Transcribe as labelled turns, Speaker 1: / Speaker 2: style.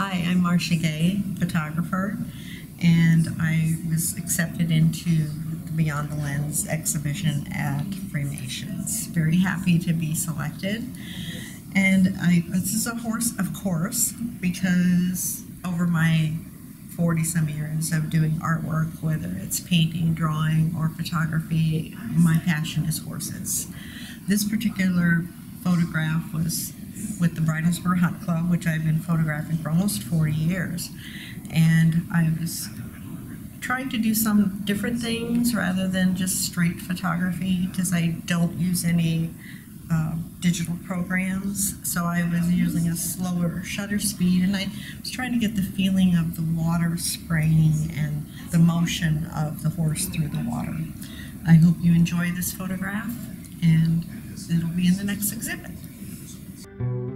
Speaker 1: Hi, I'm Marcia Gay, photographer, and I was accepted into the Beyond the Lens exhibition at Framations. Very happy to be selected. And this is a horse, of course, because over my 40-some years of doing artwork, whether it's painting, drawing, or photography, my passion is horses. This particular photograph was with the Bridlesburg Hunt Club, which I've been photographing for almost 40 years. And I was trying to do some different things rather than just straight photography, because I don't use any digital programs. So I was using a slower shutter speed, and I was trying to get the feeling of the water spraying and the motion of the horse through the water. I hope you enjoy this photograph, and it'll be in the next exhibit.